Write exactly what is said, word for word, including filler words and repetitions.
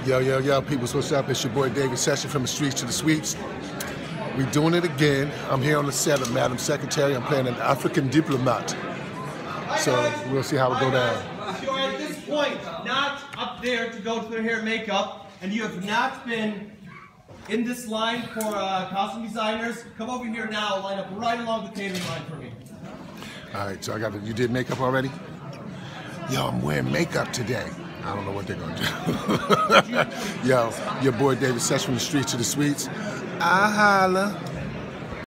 Yo, yo, yo, peoples, what's up? It's your boy David Session from the streets to the suites. We doing it again. I'm here on the set of Madam Secretary. I'm playing an African diplomat. So we'll see how it go down. You're at this point not up there to go to their hair and makeup, and you have not been in this line for uh, costume designers. Come over here now, line up right along the catering line for me. All right, so I got it. You did makeup already? Yo, I'm wearing makeup today. I don't know what they're gonna do. Yo, your boy David Session from the streets to the suites. I holla.